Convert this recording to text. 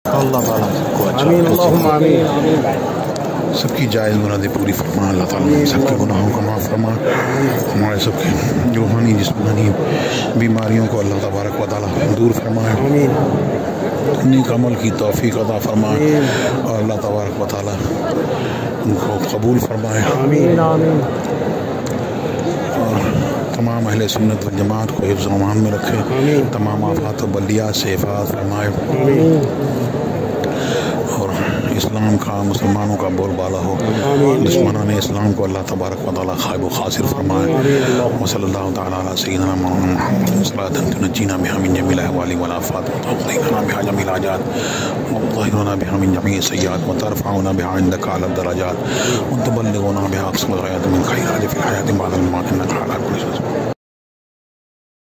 अल्लाह ताला सबको अच्छा आमीन अल्लाहुम्मा आमीन। सबकी जायज़ मुरादें पूरी फरमा। अल्लाह ताला सबके गुनाहों को माफ़ फरमा। हमारे सबके रूहानी जिस्मानी बीमारियों को अल्लाह तबारक व तआला दूर फरमाए। नेक अमल की तौफीक अता फरमाए और अल्लाह तबारक व तआला उनको कबूल फरमाए। और तमाम अहले सुन्नत वल जमात को हिफ्ज़ व अमान में रखे। तमाम आफात व बलियात से हिफाज़त फरमाए और इस्लाम का मुसलमानों का बोलबाला हो। दुश्मनान इस्लाम को अल्लाह तबारक व तआला खाइब व खासिर फरमाए। व सल्लल्लाहु तआला अला सय्यिदिना मुहम्मद सल्लल्लाहु तुनज्जीना बिहा मिन जमील अहवाली वल आफात व तुक़ीना बिहा जमील हाजात व तुطهرنا बिहा मिन जमीइ सय्यिआत व तरफ़उना बिहा इंदका अला दरजात व तुबल्लिगुना बिहा अक़सल गायत मिन खैरात फ़िल हयाति बअदल मौत इन्नका अला कुल्लि शैइन